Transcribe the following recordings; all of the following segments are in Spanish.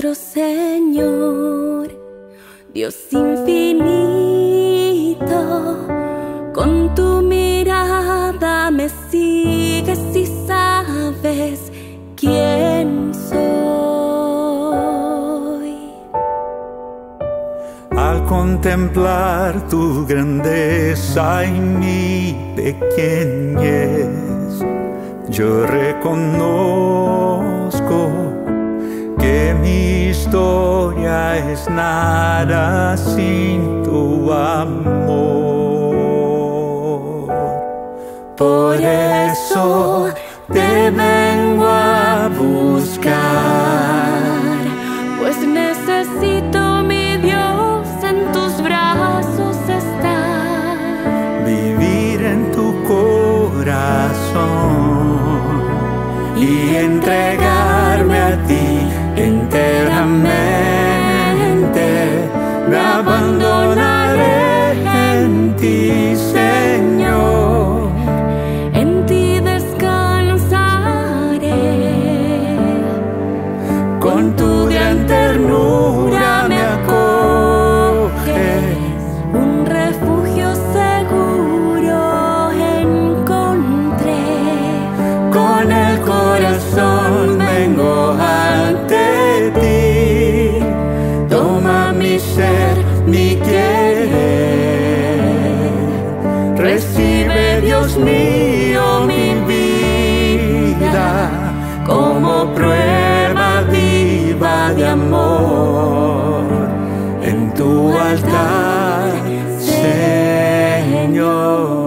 nuestro Señor, Dios infinito, con tu mirada me sigues y sabes quién soy. Al contemplar tu grandeza y mi pequeñez, yo reconozco que mi historia es nada sin tu amor. Por eso te vengo a buscar, pues necesito, mi Dios, en tus brazos estar, vivir en tu corazón y entregarme a ti enteramente. Me abandonaré en ti, Señor, en ti descansaré. con tu gran ternura me acoges, Un refugio seguro encontré. con el corazón vengo ante ti. Toma mi ser, mi querer, recibe, Dios mío, mi vida como prueba viva de amor en tu altar, Señor.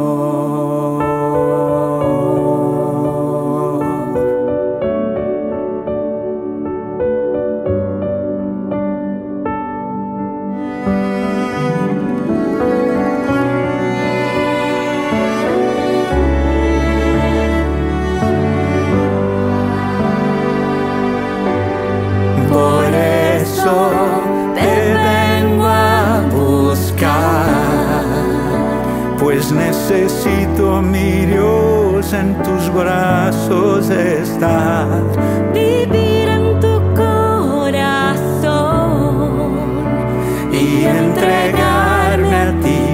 Por eso te vengo a buscar, pues necesito, mi Dios, en tus brazos estar, Vivir en tu corazón y entregarme a ti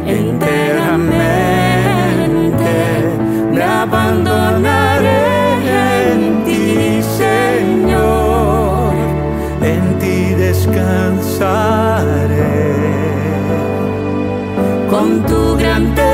enteramente. Me abandonaré en ti, Señor, en ti descansaré. Con tu gran